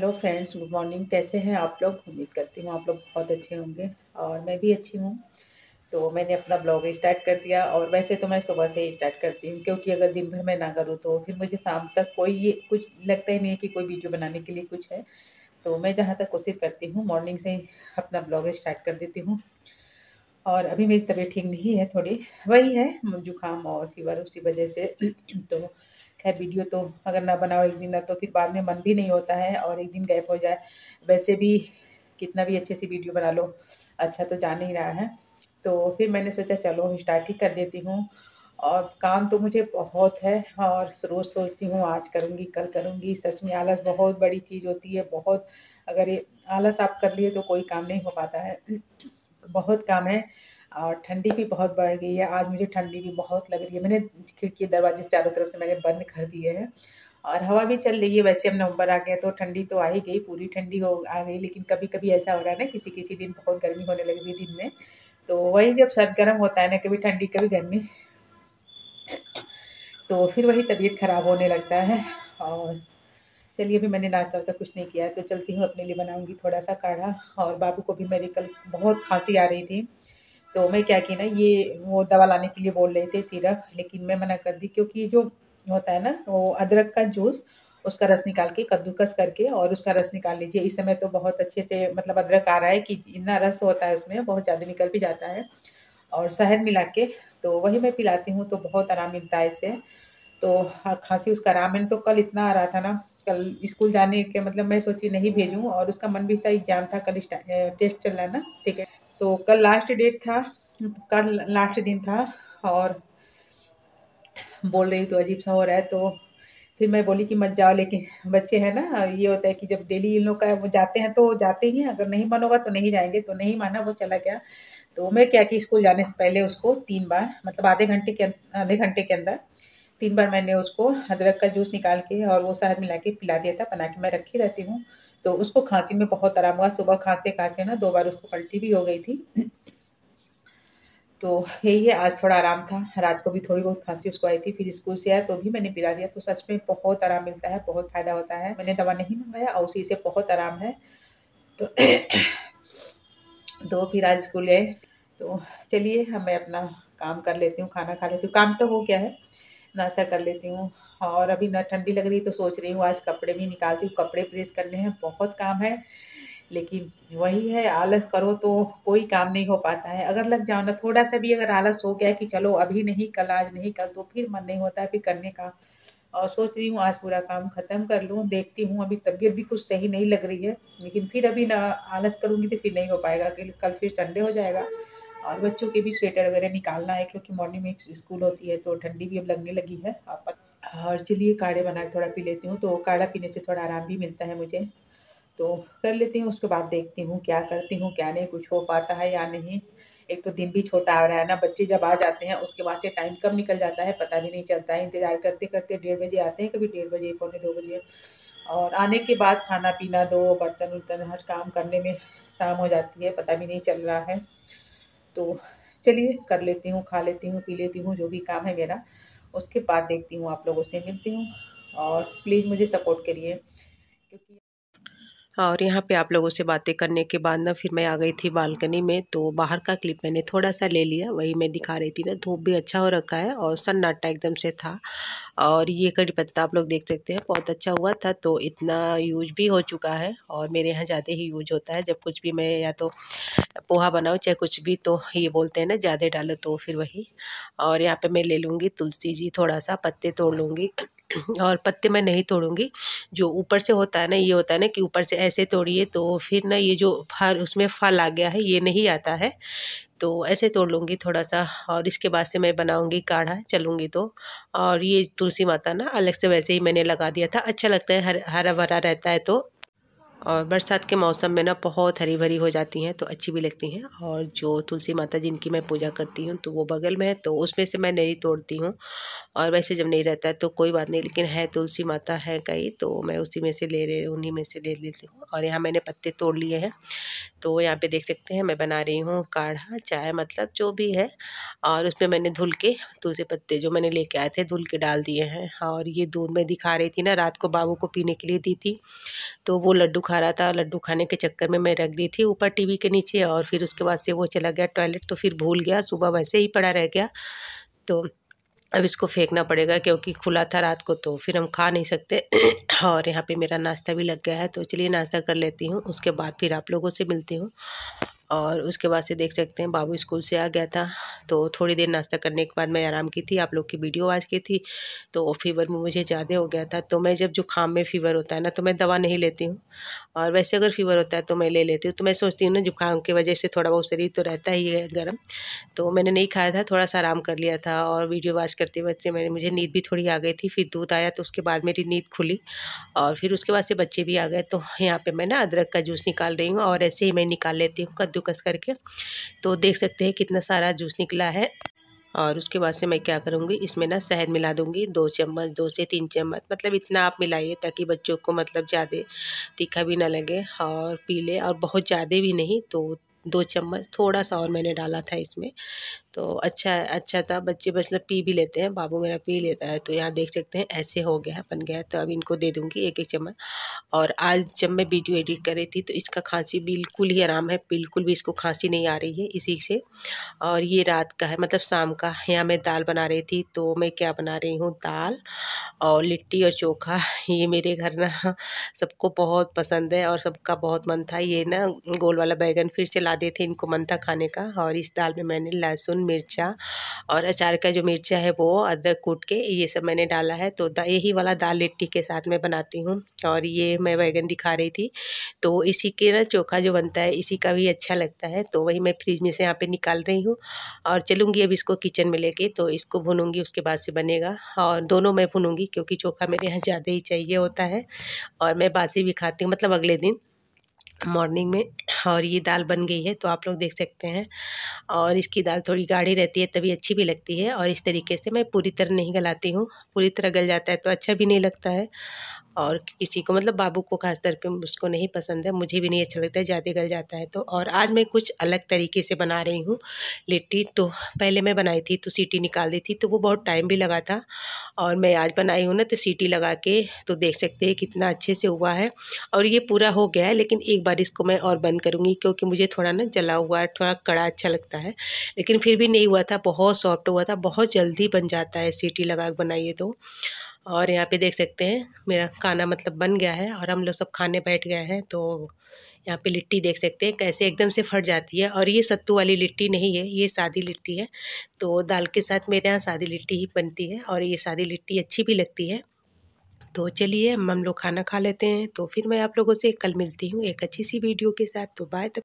Hello friends, good morning. कैसे हैं आप लोग? उम्मीद करती हूँ आप लोग बहुत अच्छे होंगे और मैं भी अच्छी हूँ। तो मैंने अपना ब्लॉग स्टार्ट कर दिया और वैसे तो मैं सुबह से ही स्टार्ट करती हूँ, क्योंकि अगर दिन भर मैं ना करूँ तो फिर मुझे शाम तक कोई ये कुछ लगता ही नहीं है कि कोई वीडियो बनाने के लिए कुछ है। तो मैं जहाँ तक कोशिश करती हूँ मॉर्निंग से ही अपना ब्लॉग स्टार्ट कर देती हूँ। और अभी मेरी तबीयत ठीक नहीं है, थोड़ी वही है जुकाम और फीवर, उसी वजह से तो खैर वीडियो तो अगर ना बनाओ एक दिन ना तो फिर बाद में मन भी नहीं होता है और एक दिन गैप हो जाए। वैसे भी कितना भी अच्छे से वीडियो बना लो, अच्छा तो जा नहीं रहा है। तो फिर मैंने सोचा चलो स्टार्ट ही कर देती हूँ। और काम तो मुझे बहुत है और रोज़ सोचती हूँ आज करूँगी कल करूँगी। सच में आलस बहुत बड़ी चीज़ होती है, बहुत। अगर ये आलस आप कर लिए तो कोई काम नहीं हो पाता है। बहुत काम है और ठंडी भी बहुत बढ़ गई है। आज मुझे ठंडी भी बहुत लग रही है। मैंने खिड़की दरवाजे चारों तरफ से मैंने बंद कर दिए हैं और हवा भी चल रही है। वैसे अब नवंबर आ गया तो ठंडी तो आ ही गई, पूरी ठंडी हो आ गई। लेकिन कभी कभी ऐसा हो रहा है ना, किसी किसी दिन बहुत गर्मी होने लगी दिन में। तो वही जब सर्द गर्म होता है ना, कभी ठंडी कभी गर्मी, तो फिर वही तबीयत खराब होने लगता है। और चलिए, अभी मैंने नाश्ता वास्ता कुछ नहीं किया है तो चलती हूँ, अपने लिए बनाऊंगी थोड़ा सा काढ़ा। और बाबू को भी मेरी कल बहुत खांसी आ रही थी, तो मैं क्या की ना, ये वो दवा लाने के लिए बोल रहे थे सिरप, लेकिन मैं मना कर दी। क्योंकि जो होता है ना, वो अदरक का जूस, उसका रस निकाल के कद्दूकस करके और उसका रस निकाल लीजिए। इस समय तो बहुत अच्छे से मतलब अदरक आ रहा है कि इतना रस होता है उसमें, बहुत ज़्यादा निकल भी जाता है। और शहद मिला के तो वही मैं पिलाती हूँ, तो बहुत आराम मिलता है इससे। तो खांसी उसका आराम है। तो कल इतना आ रहा था ना, कल स्कूल जाने के मतलब मैं सोची नहीं भेजूँ, और उसका मन भी था, एग्जाम था कल, टेस्ट चल रहा है ना सेकेंड। तो कल लास्ट डेट था, कल लास्ट दिन था। और बोल रही तो अजीब सा हो रहा है, तो फिर मैं बोली कि मत जाओ। लेकिन बच्चे हैं ना, ये होता है कि जब डेली इन लोग का वो जाते हैं तो जाते ही हैं, अगर नहीं मन होगा तो नहीं जाएंगे। तो नहीं माना, वो चला गया। तो मैं क्या कि स्कूल जाने से पहले उसको 3 बार, मतलब आधे घंटे के अंदर 3 बार मैंने उसको अदरक का जूस निकाल के और वो शहद मिला के पिला दिया था। बना के मैं रखी रहती हूँ। तो उसको खांसी में बहुत आराम हुआ। सुबह खांसते-खांसते ना 2 बार उसको पलटी भी हो गई थी। तो यही है, आज थोड़ा आराम था। रात को भी थोड़ी बहुत खांसी उसको आई थी, फिर स्कूल से आया तो भी मैंने पिला दिया। तो सच में बहुत आराम मिलता है, बहुत फ़ायदा होता है। मैंने दवा नहीं मँगाया और उसी से बहुत आराम है। तो तो फिर आज स्कूल गए। तो चलिए, अब मैं अपना काम कर लेती हूँ, खाना खा लेती हूँ। काम तो हो गया है, नाश्ता कर लेती हूँ। और अभी ना ठंडी लग रही है तो सोच रही हूँ आज कपड़े भी निकालती हूँ, कपड़े प्रेस करने हैं, बहुत काम है। लेकिन वही है, आलस करो तो कोई काम नहीं हो पाता है। अगर लग जाओ ना, थोड़ा-सा भी अगर आलस हो गया कि चलो अभी नहीं, कल, आज नहीं कल, तो फिर मन नहीं होता है फिर करने का। और सोच रही हूँ आज पूरा काम ख़त्म कर लूँ। देखती हूँ, अभी तबीयत भी कुछ सही नहीं लग रही है, लेकिन फिर अभी ना आलस करूँगी तो फिर नहीं हो पाएगा कि कल फिर संडे हो जाएगा। और बच्चों के भी स्वेटर वगैरह निकालना है, क्योंकि मॉर्निंग में स्कूल होती है तो ठंडी भी अब लगने लगी है। और चलिए, काढ़े बना के थोड़ा पी लेती हूँ, तो काढ़ा पीने से थोड़ा आराम भी मिलता है मुझे। तो कर लेती हूँ, उसके बाद देखती हूँ क्या करती हूँ, क्या नहीं, कुछ हो पाता है या नहीं। एक तो दिन भी छोटा आ रहा है ना, बच्चे जब आ जाते हैं उसके बाद से टाइम कब निकल जाता है पता भी नहीं चलता है। इंतज़ार करते-करते 1:30 बजे आते हैं, कभी 1:30 बजे, पौने 2 बजे। और आने के बाद खाना-पीना दो, बर्तन-वर्तन हर काम करने में शाम हो जाती है, पता भी नहीं चल रहा है। तो चलिए, कर लेती हूँ, खा लेती हूँ, पी लेती हूँ, जो भी काम है मेरा। उसके बाद देखती हूँ, आप लोगों से मिलती हूँ। और प्लीज़ मुझे सपोर्ट करिए, क्योंकि और यहाँ पे आप लोगों से बातें करने के बाद ना फिर मैं आ गई थी बालकनी में। तो बाहर का क्लिप मैंने थोड़ा सा ले लिया, वही मैं दिखा रही थी ना। धूप भी अच्छा हो रखा है और सन्नाटा एकदम से था। और ये कड़ी पत्ता आप लोग देख सकते हैं, बहुत अच्छा हुआ था। तो इतना यूज भी हो चुका है और मेरे यहाँ ज़्यादा ही यूज होता है। जब कुछ भी मैं या तो पोहा बनाओ चाहे कुछ भी, तो ये बोलते हैं ना ज़्यादा डालो, तो फिर वही। और यहाँ पे मैं ले लूँगी तुलसी जी, थोड़ा सा पत्ते तोड़ लूँगी। और पत्ते मैं नहीं तोड़ूँगी, जो ऊपर से होता है ना, ये होता है ना कि ऊपर से ऐसे तोड़िए तो फिर ना ये जो फल, उसमें फल आ गया है, ये नहीं आता है। तो ऐसे तोड़ लूँगी थोड़ा सा। और इसके बाद से मैं बनाऊँगी काढ़ा, चलूँगी तो। और ये तुलसी माता ना अलग से वैसे ही मैंने लगा दिया था, अच्छा लगता है, हरा भरा रहता है तो। और बरसात के मौसम में ना बहुत हरी भरी हो जाती हैं तो अच्छी भी लगती हैं। और जो तुलसी माता जिनकी मैं पूजा करती हूँ तो वो बगल में है, तो उसमें से मैं नहीं तोड़ती हूँ। और वैसे जब नहीं रहता है तो कोई बात नहीं, लेकिन है तुलसी माता है कहीं, तो मैं उसी में से उन्हीं में से ले लेती हूँ। और यहाँ मैंने पत्ते तोड़ लिए हैं। तो यहाँ पे देख सकते हैं, मैं बना रही हूँ काढ़ा, चाय मतलब जो भी है। और उसमें मैंने धुल के तुलसी पत्ते जो मैंने लेके आए थे धुल के डाल दिए हैं। और ये दूध में दिखा रही थी ना, रात को बाबू को पीने के लिए दी थी। तो वो लड्डू खा रहा था। लड्डू खाने के चक्कर में मैं रख दी थी ऊपर टीवी के नीचे, और फिर उसके बाद से वो चला गया टॉयलेट, तो फिर भूल गया, सुबह वैसे ही पड़ा रह गया। तो अब इसको फेंकना पड़ेगा क्योंकि खुला था रात को, तो फिर हम खा नहीं सकते। और यहाँ पे मेरा नाश्ता भी लग गया है, तो चलिए नाश्ता कर लेती हूँ, उसके बाद फिर आप लोगों से मिलती हूँ। और उसके बाद से देख सकते हैं बाबू स्कूल से आ गया था, तो थोड़ी देर नाश्ता करने के बाद मैं आराम की थी, आप लोग की वीडियो आज की थी। तो फीवर में मुझे ज़्यादा हो गया था, तो मैं जब जुकाम में फ़ीवर होता है ना तो मैं दवा नहीं लेती हूँ, और वैसे अगर फ़ीवर होता है तो मैं ले लेती हूँ। तो मैं सोचती हूँ ना जुकाम की वजह से थोड़ा बहुत शरीर तो रहता ही है गर्म, तो मैंने नहीं खाया था, थोड़ा सा आराम कर लिया था। और वीडियो वॉच करते वक्त मुझे नींद भी थोड़ी आ गई थी, फिर दूध आया तो उसके बाद मेरी नींद खुली, और फिर उसके बाद से बच्चे भी आ गए। तो यहाँ पे मैं ना अदरक का जूस निकाल रही हूँ, और ऐसे ही मैं निकाल लेती हूँ कद्दूकस करके। तो देख सकते हैं कितना सारा जूस निकला है। और उसके बाद से मैं क्या करूँगी, इसमें ना शहद मिला दूँगी 2 चम्मच, 2 से 3 चम्मच, मतलब इतना आप मिलाइए ताकि बच्चों को मतलब ज़्यादा तीखा भी ना लगे और पी ले, और बहुत ज़्यादा भी नहीं। तो 2 चम्मच थोड़ा-सा और मैंने डाला था इसमें, तो अच्छा था, बच्चे मतलब पी भी लेते हैं, बाबू मेरा पी लेता है। तो यहाँ देख सकते हैं ऐसे हो गया है, बन गया है, तो अब इनको दे दूँगी 1-1 चम्मच। और आज जब मैं वीडियो एडिट कर रही थी तो इसका खाँसी बिल्कुल ही आराम है, बिल्कुल भी इसको खाँसी नहीं आ रही है इसी से। और ये रात का है, मतलब शाम का। यहाँ मैं दाल बना रही थी, तो मैं क्या बना रही हूँ, दाल और लिट्टी और चोखा। ये मेरे घर ना सबको बहुत पसंद है और सबका बहुत मन था। ये ना गोल वाला बैंगन फिर से ला दिए थे, इनको मन था खाने का। और इस दाल में मैंने लहसुन, मिर्चा और अचार का जो मिर्चा है वो, अदरक कूट के, ये सब मैंने डाला है। तो यही वाला दाल लिट्टी के साथ मैं बनाती हूँ। और ये मैं बैंगन दिखा रही थी, तो इसी के ना चोखा जो बनता है इसी का भी अच्छा लगता है। तो वही मैं फ्रिज में से यहाँ पे निकाल रही हूँ, और चलूँगी अब इसको किचन में लेके, तो इसको भूनूँगी, उसके बाद से बनेगा। और दोनों मैं भूनूँगी क्योंकि चोखा मेरे यहाँ ज़्यादा ही चाहिए होता है, और मैं बासी भी खाती हूँ, मतलब अगले दिन मॉर्निंग में। और ये दाल बन गई है, तो आप लोग देख सकते हैं। और इसकी दाल थोड़ी गाढ़ी रहती है तभी अच्छी भी लगती है, और इस तरीके से मैं पूरी तरह नहीं गलाती हूँ, पूरी तरह गल जाता है तो अच्छा भी नहीं लगता है। और किसी को, मतलब बाबू को खास तौर पे उसको नहीं पसंद है, मुझे भी नहीं अच्छा लगता है ज़्यादा गल जाता है तो। और आज मैं कुछ अलग तरीके से बना रही हूँ लिट्टी। तो पहले मैं बनाई थी तो सीटी निकाल दी थी, तो वो बहुत टाइम भी लगा था। और मैं आज बनाई हूँ ना तो सीटी लगा के, तो देख सकते हैं कितना अच्छे से हुआ है। और ये पूरा हो गया है, लेकिन एक बार इसको मैं और बंद करूँगी क्योंकि मुझे थोड़ा ना जला हुआ, थोड़ा कड़ा अच्छा लगता है। लेकिन फिर भी नहीं हुआ था, बहुत सॉफ्ट हुआ था, बहुत जल्दी बन जाता है सीटी लगा के बनाइए तो। और यहाँ पे देख सकते हैं मेरा खाना मतलब बन गया है, और हम लोग सब खाने बैठ गए हैं। तो यहाँ पे लिट्टी देख सकते हैं कैसे एकदम से फट जाती है, और ये सत्तू वाली लिट्टी नहीं है, ये सादी लिट्टी है। तो दाल के साथ मेरे यहाँ सादी लिट्टी ही बनती है, और ये सादी लिट्टी अच्छी भी लगती है। तो चलिए हम लोग खाना खा लेते हैं, तो फिर मैं आप लोगों से कल मिलती हूँ एक अच्छी सी वीडियो के साथ। तो बाय।